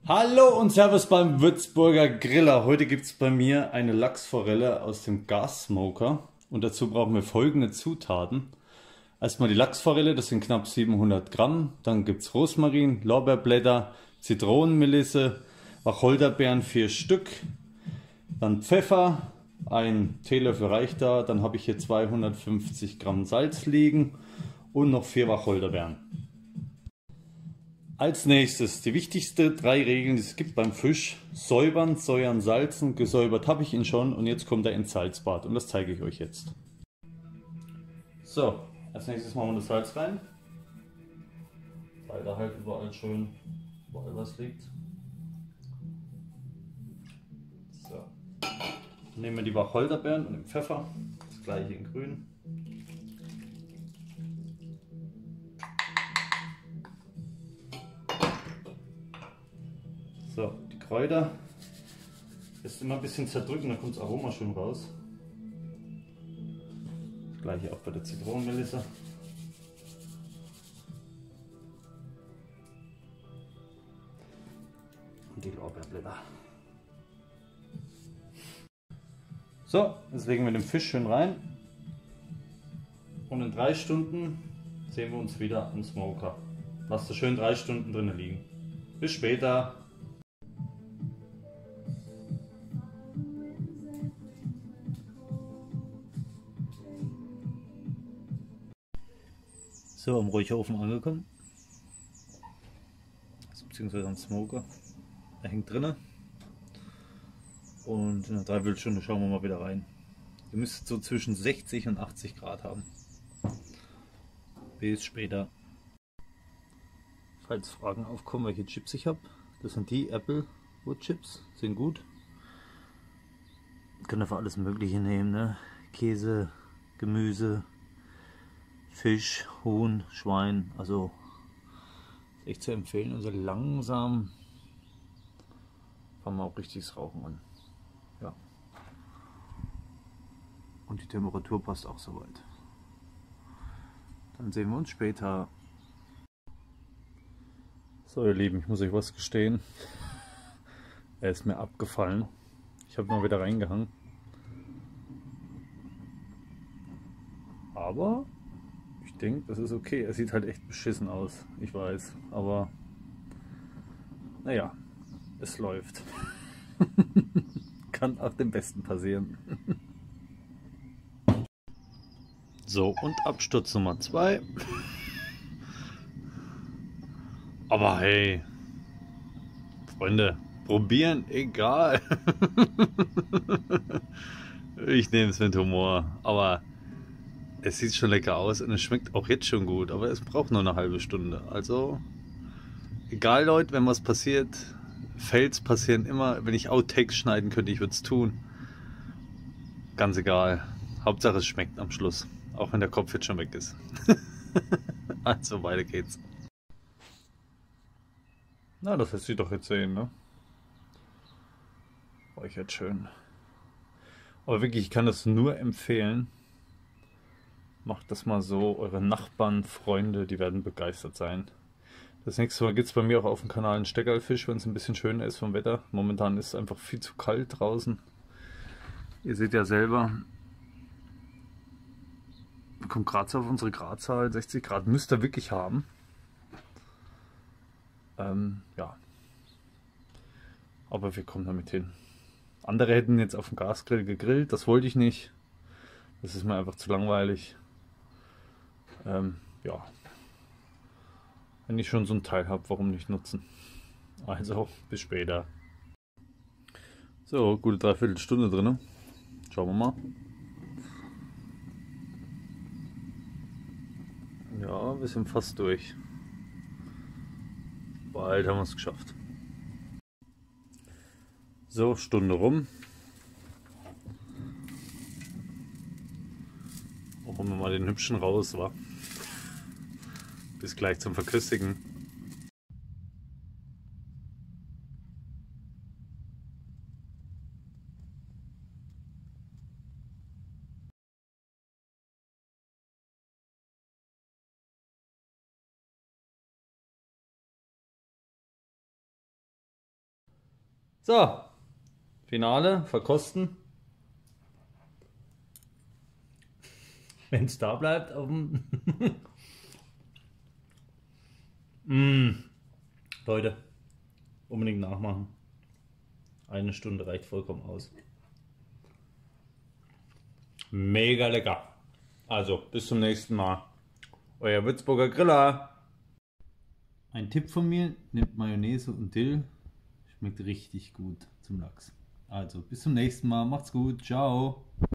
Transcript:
Hallo und Servus beim Würzburger Griller. Heute gibt es bei mir eine Lachsforelle aus dem Gassmoker und dazu brauchen wir folgende Zutaten. Erstmal die Lachsforelle, das sind knapp 700 Gramm. Dann gibt es Rosmarin, Lorbeerblätter, Zitronenmelisse, Wacholderbeeren 4 Stück. Dann Pfeffer, ein Teelöffel reicht da. Dann habe ich hier 250 Gramm Salz liegen und noch 4 Wacholderbeeren. Als nächstes die wichtigsten 3 Regeln, die es gibt beim Fisch. Säubern, säuern, salzen. Gesäubert habe ich ihn schon und jetzt kommt er ins Salzbad und das zeige ich euch jetzt. So, als nächstes machen wir das Salz rein. Weil da halt überall schön, überall was liegt. So. Dann nehmen wir die Wacholderbeeren und den Pfeffer, das gleiche in grün. So, die Kräuter. Jetzt immer ein bisschen zerdrücken, dann kommt das Aroma schon raus. Das gleiche auch bei der Zitronenmelisse. Und die Lorbeerblätter. So, jetzt legen wir den Fisch schön rein. Und in 3 Stunden sehen wir uns wieder am Smoker. Lasst es schön 3 Stunden drinnen liegen. Bis später. So, am Räucherofen angekommen. Also, beziehungsweise am Smoker. Er hängt drinnen. Und in einer Dreiviertelstunde schauen wir mal wieder rein. Ihr müsst so zwischen 60 und 80 Grad haben. Bis später. Falls Fragen aufkommen, welche Chips ich habe, das sind die Apple Wood Chips, sind gut. Könnt ihr für alles Mögliche nehmen, ne? Käse, Gemüse, Fisch, Huhn, Schwein, also ist echt zu empfehlen. Also langsam fangen wir auch richtiges Rauchen an. Ja. Und die Temperatur passt auch soweit. Dann sehen wir uns später. So ihr Lieben, ich muss euch was gestehen. Er ist mir abgefallen. Ich habe ihn mal wieder reingehangen. Aber ich denke, das ist okay. Er sieht halt echt beschissen aus. Ich weiß. Aber naja, es läuft. Kann auch dem Besten passieren. So, und Absturz Nummer 2. Aber hey, Freunde, probieren, egal. Ich nehme es mit Humor, aber es sieht schon lecker aus und es schmeckt auch jetzt schon gut, aber es braucht nur eine halbe Stunde. Also, egal Leute, wenn was passiert, Fails passieren immer. Wenn ich Outtakes schneiden könnte, ich würde es tun. Ganz egal. Hauptsache es schmeckt am Schluss, auch wenn der Kopf jetzt schon weg ist. Also, weiter geht's. Na, das lässt sich doch jetzt sehen, ne? Euch jetzt schön. Aber wirklich, ich kann das nur empfehlen. Macht das mal so, eure Nachbarn, Freunde, die werden begeistert sein. Das nächste Mal gibt es bei mir auch auf dem Kanal einen Steckerlfisch, wenn es ein bisschen schöner ist vom Wetter. Momentan ist es einfach viel zu kalt draußen. Ihr seht ja selber, wir kommen gerade so auf unsere Gradzahl, 60 Grad müsst ihr wirklich haben. Ja, aber wir kommen damit hin. Andere hätten jetzt auf dem Gasgrill gegrillt, das wollte ich nicht. Das ist mir einfach zu langweilig. Ja, wenn ich schon so ein Teil habe, warum nicht nutzen? Also, bis später. So, gute Dreiviertelstunde drin. Schauen wir mal. Ja, wir sind fast durch. Bald haben wir es geschafft. So, Stunde rum. Holen wir mal den Hübschen raus, wa? Bis gleich zum Verköstigen. So, Finale, verkosten. Wenn es da bleibt auf dem... Leute, unbedingt nachmachen. 1 Stunde reicht vollkommen aus. Mega lecker. Also, bis zum nächsten Mal. Euer Würzburger Griller. Ein Tipp von mir, nehmt Mayonnaise und Dill. Schmeckt richtig gut zum Lachs. Also, bis zum nächsten Mal. Macht's gut. Ciao.